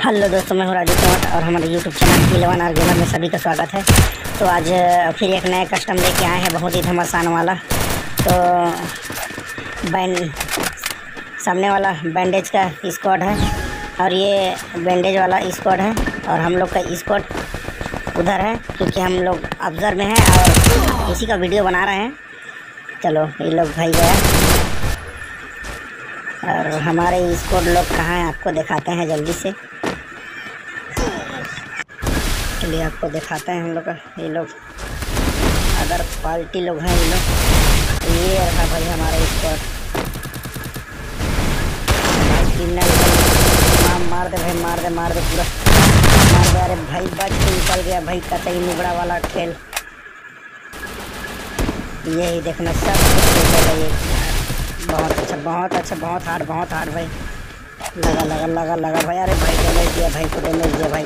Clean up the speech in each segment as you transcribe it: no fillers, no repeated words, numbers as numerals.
Hello दोस्तों, मैं हूँ राजू तोमर और हमारे यूट्यूब चैनल 11 आर गेमर में सभी का स्वागत है। तो आज फिर एक नया कस्टम लेके आए हैं, बहुत ही घमासान वाला। तो सामने वाला बैंडेज का स्क्वाड है और ये बैंडेज वाला स्क्वाड है और हम लोग का स्क्वाड उधर है, क्योंकि हम लोग ऑब्जर्व में हैं और इसी का वीडियो बना रहे हैं। चलो ये लोग भाई गया और हमारे स्क्वाड लोग कहाँ हैं आपको दिखाते हैं जल्दी से। चलिए आपको दिखाते हैं हम लोग का। ये लोग अदर पार्टी लोग हैं, ये लोग। ये रहा भाई हमारा स्क्वाड। मार दे भाई, मार दे पूरा मार दे। अरे भाई बच के निकल गया भाई, कतई निबड़ा वाला खेल। यही देखना सब कुछ। बहुत अच्छा बहुत हार्ड भाई। लगा भाई। अरे भाई डैमेज दिया भाई को डैमेज दिया भाई।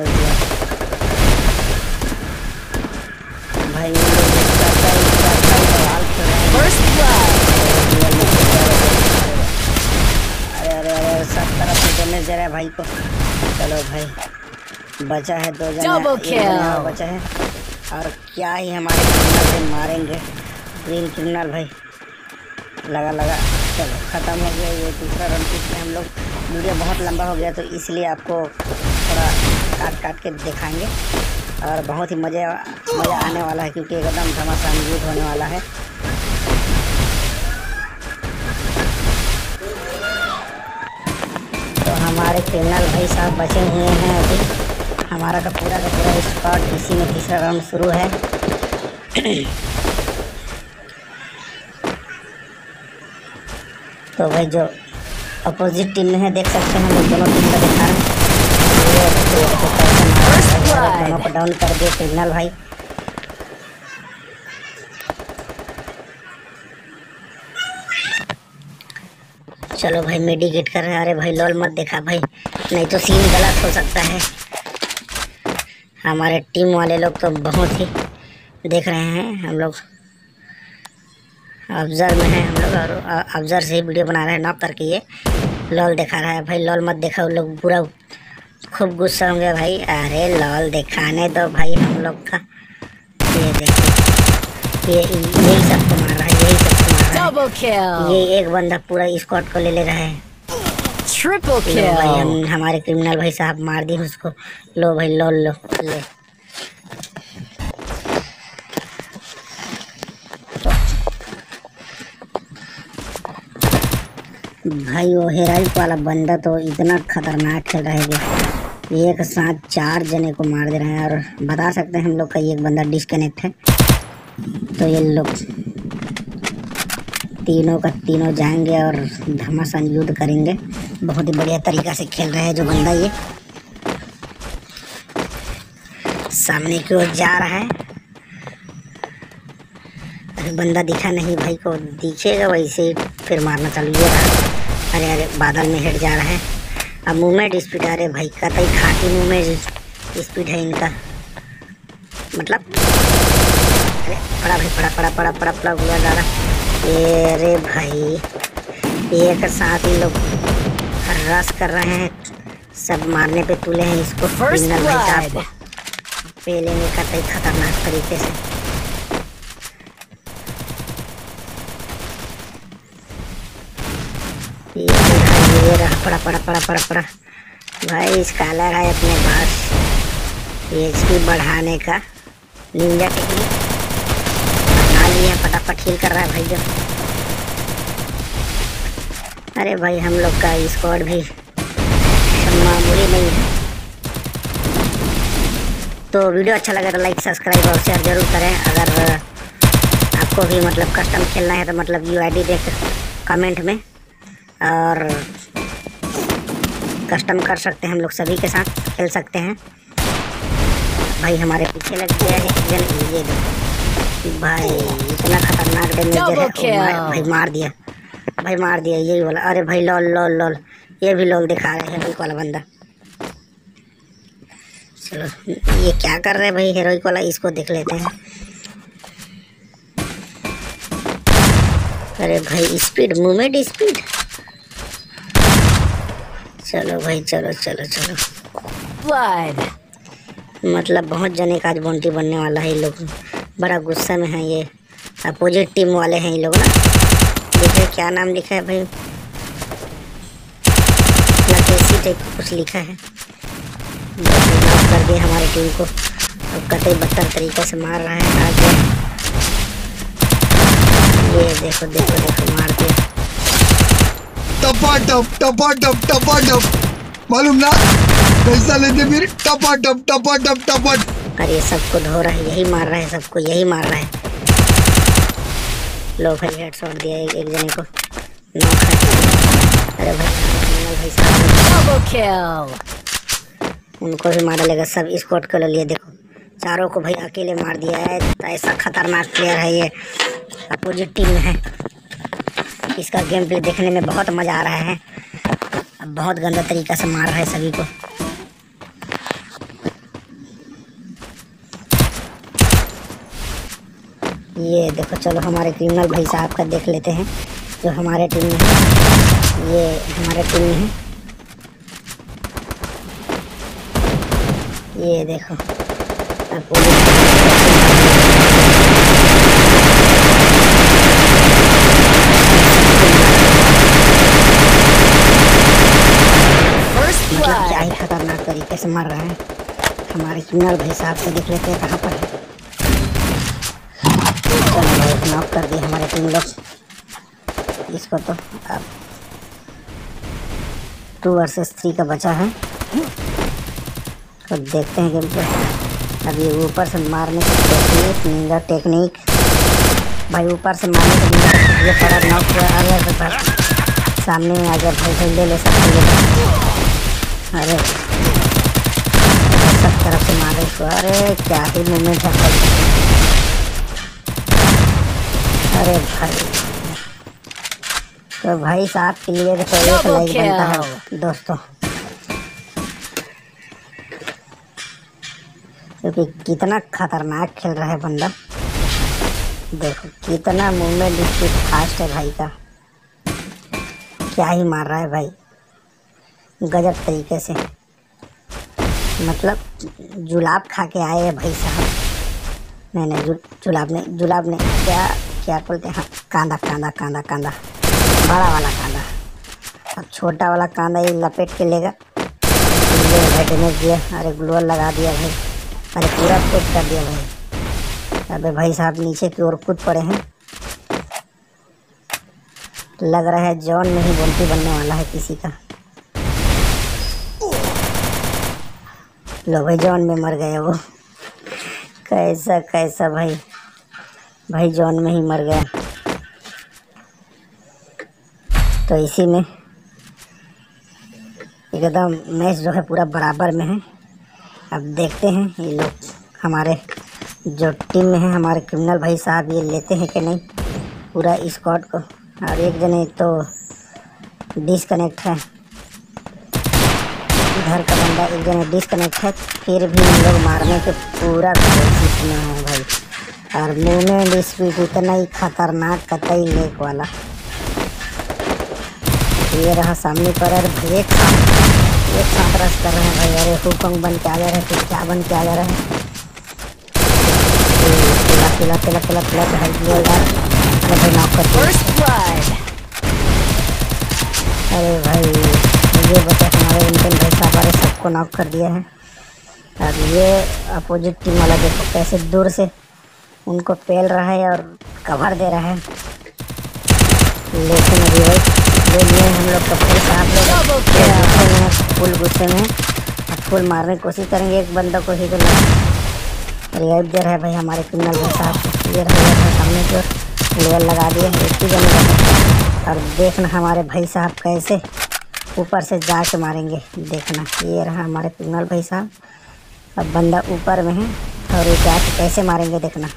अरे सब तरफ से डैमेज दे रहा है भाई को। चलो भाई बचा है 2 जना बचा है और क्या ही हमारे क्रिमिनल से मारेंगे। ग्रीन क्रिमिनल भाई लगा। चलो ख़त्म हो गया ये दूसरा राउंड। इसमें हम लोग वीडियो बहुत लंबा हो गया तो इसलिए आपको थोड़ा काट के दिखाएंगे और बहुत ही मज़ा आने वाला है, क्योंकि एकदम घमासान युद्ध होने वाला है। तो हमारे क्रिमिनल भाई साहब बचे हुए हैं अभी। हमारा का पूरा स्क्वाड इसी में तीसरा राउंड शुरू है। तो भाई जो अपोजिट टीम में है देख सकते हैं, हम दोनों टीम का दिखा रहे हैं। दोनों को डाउन कर दिए क्रिमिनल भाई। चलो भाई मेडिकेट कर रहे हैं। अरे भाई लॉल मत देखा भाई, नहीं तो सीन गलत हो सकता है। हमारे टीम वाले लोग तो बहुत ही देख रहे हैं। हम लोग ऑब्जर्व में हैं हम लोग और ऑब्जर्व से ही वीडियो बना रहे हैं। नॉक करके ये लॉल दिखा रहा है भाई। लॉल मत देखा, वो लोग पूरा खूब गुस्सा होंगे भाई। अरे लॉल दिखाने दो भाई हम लोग का। ये देखो यही सबको मार रहा है, ये एक बंदा पूरा स्क्वाड को ले रहा है। ट्रिपल किल भाई हमारे क्रिमिनल भाई साहब मार दिए उसको। लो भाई लॉल लो ले। भाई वो हेराइक वाला बंदा तो इतना खतरनाक खेल रहा है कि एक साथ 4 जने को मार दे रहे हैं। और बता सकते हैं हम लोग का एक बंदा डिस्कनेक्ट है। तो ये लोग तीनों का तीनों जाएंगे और घमासान युद्ध करेंगे। बहुत ही बढ़िया तरीका से खेल रहे हैं जो बंदा ये सामने की ओर जा रहा है। अरे बंदा दिखा नहीं भाई को, दिखेगा वैसे ही फिर मारना चालू हो रहा है। अरे बादल में हेड जा रहा है। अब मूवमेंट स्पीड। अरे भाई कतई खाटी मूवमेंट स्पीड है इनका, मतलब अरे पड़ा हुआ जा रहा। अरे भाई एक साथ ही लोग रस कर रहे हैं, सब मारने पे तुले हैं इसको। क्रिमिनल भाई साहब को पहले में कतई खतरनाक तरीके से। ये रहा पड़ा भाई। स्कॉलर है अपने पास एचपी बढ़ाने का निंजा टेक्निक बना लिया, फटाफट हील कर रहा है भाई जो। अरे भाई हम लोग का स्क्वाड भी मामूली नहीं है। तो वीडियो अच्छा लगे तो लाइक सब्सक्राइब और शेयर जरूर करें। अगर आपको भी मतलब कस्टम खेलना है तो मतलब यूआईडी देख कमेंट में और कस्टम कर सकते हैं। हम लोग सभी के साथ खेल सकते हैं। भाई हमारे पीछे लग गया है ये भाई, इतना खतरनाक डैमेज दे रहा है भाई। मार दिया यही वाला। अरे भाई लॉल ये भी लॉल दिखा रहे हैं हेरोइक वाला बंदा। चलो ये क्या कर रहे हैं भाई हेरोइक वाला, इसको देख लेते हैं। अरे भाई स्पीड, मूवमेंट स्पीड। चलो भाई चलो। blood. मतलब बहुत जने का आज बोंटी बनने वाला है। ये लोग बड़ा गुस्सा में है। ये अपोजिट टीम वाले हैं ये लोग ना। देखिए क्या नाम लिखा है भाई, लकेसी टाइप कुछ लिखा है। माफ कर दिया हमारी टीम को। अब कतई बदतर तरीके से मार रहा है आगे। ये देखो देखो देखो मार दिया। टपाटप टपाटप टपाटप, मालूम ना पैसा लेते फिर टपाटप टपाटप टपट। और ये सबको धो रहा है, यही मार रहा है, सबको यही मार रहा है। लो भाई हेडशॉट दिया एक जने को, नॉक है। अरे भाई साहब Double kill. उनको भी मारा लेगा। सब स्क्वाड को ले लिए। देखो चारों को भाई अकेले मार दिया है। तो ऐसा खतरनाक प्लेयर है ये, अपोजिट टीम में है। इसका गेम प्ले देखने में बहुत मज़ा आ रहा है। अब बहुत गंदा तरीका से मार रहा है सभी को। ये देखो, चलो हमारे क्रिमिनल भाई साहब का देख लेते हैं जो हमारे टीम में है। ये हमारे टीम में है। ये देखो मतलब क्या ही खतरनाक तरीके से मार रहा है। हमारे क्रिमिनल भाई साहब से देख लेते हैं कहाँ पर है। चलो भाई नॉक कर दिए हमारे टीम लोग इसको। तो अब 2 वर्सेस 3 का बचा है। तो देखते हैं गेम पे। अब ये ऊपर से मारने की निंजा टेक्निक भाई, ऊपर से मारने का ये पड़ा नॉक हुआ। अरे सामने में आ गया भाई, ले ले सकते। अरे सब तरफ से मारे इसको। अरे क्या ही मूवमेंट है। अरे भाई तो भाई साहब क्लियर तो एक लाइक बनता है दोस्तों, क्योंकि कितना खतरनाक खेल रहा है बंदा। देखो कितना मूवमेंट इसकी फास्ट है भाई का। क्या ही मार रहा है भाई गजब तरीके से। मतलब जुलाब खा के आए हैं भाई साहब। नहीं जुलाब ने क्या क्या बोलते हैं। हाँ कांदा कांदा कांदा कांदा, बड़ा वाला कांदा। अब छोटा वाला कांदा ये लपेट के लेगा। डैमेज दिया। अरे ग्लोअर लगा दिया भाई। अरे पूरा कूद कर दिया भाई। अबे भाई साहब नीचे की ओर कूद पड़े हैं। लग रहा है जॉन में ही बोंटी बनने वाला है किसी का। लो भाई जॉन में मर गया वो। कैसा कैसा भाई जॉन में ही मर गया। तो इसी में एकदम मैच जो है पूरा बराबर में है। अब देखते हैं ये लोग हमारे जो टीम में है, हमारे क्रिमिनल भाई साहब ये लेते हैं कि नहीं पूरा स्क्वाड को। और एक जने तो डिसकनेक्ट है, इधर का बंदा एक जने डिसकनेक्ट है। फिर भी हम लोग मारने के पूरा कोशिश में है भाई। और मूवमेंट स्पीड इतना ही खतरनाक कतई लेक वाला। ये रहा सामने पर। अरे भाई एक साथ रस कर रहे हैं भाई। अरे हुकंग बन के आ जा रहे हैं, फिर क्या बन के आ जा रहे हैं। पिला भाई दिया यार। अरे भाई नॉक कर दिया। अरे भाई ये बचा हमारे इंडियन भाई साहब। अरे सबको नॉक कर दिया है। और ये अपोजिट टीम वाला देखो कैसे दूर से उनको पेल रहा है और कवर दे रहा है। लेकिन अभी भाई ले लिए हम लोग तो फिर साहब फुल गुस्से में और फुल मारने की कोशिश करेंगे। एक बंदा को ही तो रिवाइव दे रहा है भाई हमारे क्रिमिनल भाई साहब। ये रहा सामने की लेवल लगा दिए एक ही जने। और देखना हमारे भाई साहब कैसे ऊपर से जाके मारेंगे। देखना ये रहा हमारे क्रिमिनल भाई साहब। अब बंदा ऊपर में है और ये जाके कैसे मारेंगे देखना।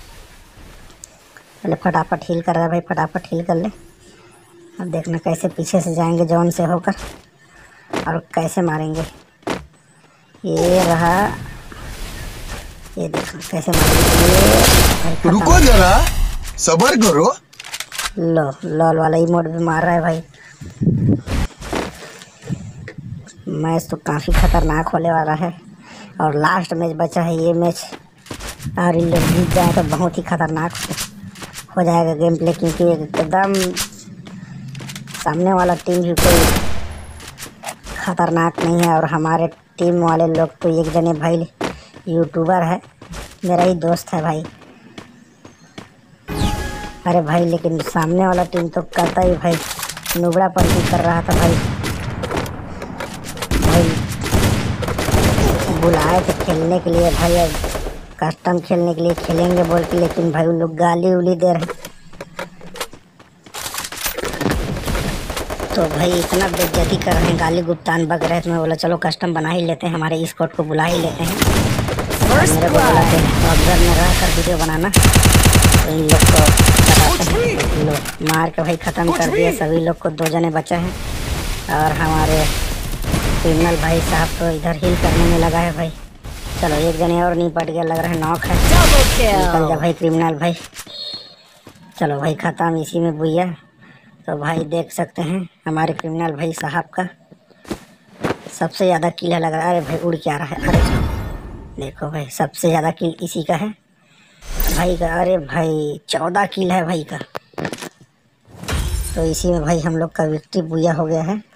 पहले फटाफट हील कर रहा है भाई, फटाफट हील कर ले। अब देखना कैसे पीछे से जाएंगे जॉन से होकर और कैसे मारेंगे। ये रहा, ये देखो कैसे मारेंगे। रुको जरा सबर करो। लो लॉल वाला इमोट भी मार रहा है भाई। मैच तो काफ़ी खतरनाक होने वाला है और लास्ट मैच बचा है ये मैच, और इन लोग जीत जाए तो बहुत ही खतरनाक हो जाएगा गेम प्ले, क्योंकि एकदम सामने वाला टीम भी कोई खतरनाक नहीं है और हमारे टीम वाले लोग तो एक जने भाई यूट्यूबर है, मेरा ही दोस्त है भाई। अरे भाई लेकिन सामने वाला टीम तो करता ही भाई नुबड़ा पंती कर रहा था भाई। बुलाए थे खेलने के लिए भाई, कस्टम खेलने के लिए खेलेंगे बोल के, लेकिन भाई उन लोग गाली उली दे रहे। तो भाई इतना बेइज्जती कर रहे हैं, गाली गुप्तान बक रहे, तो मैं बोला चलो कस्टम बना ही लेते हैं, हमारे स्क्वाड को बुला ही लेते हैं। मेरे को बोला थे अफजल में रह कर वीडियो बनाना, तो इन लोग को बताते हैं। लोग मार के भाई ख़त्म कर दिए सभी लोग को, 2 जने बचे हैं और हमारे क्रिमिनल भाई साहब तो इधर हील करने में लगा है भाई। चलो 1 जने और निपट गया, लग रहा है नॉक है। निकल जा भाई क्रिमिनल भाई। चलो भाई ख़त्म इसी में बुइया। तो भाई देख सकते हैं हमारे क्रिमिनल भाई साहब का सबसे ज़्यादा किल है लग रहा है। अरे भाई उड़ के आ रहा है, अरे देखो भाई सबसे ज़्यादा किल इसी का है भाई का। अरे भाई 14 किल है भाई का। तो इसी में भाई हम लोग का विक्ट्री बुइया हो गया है।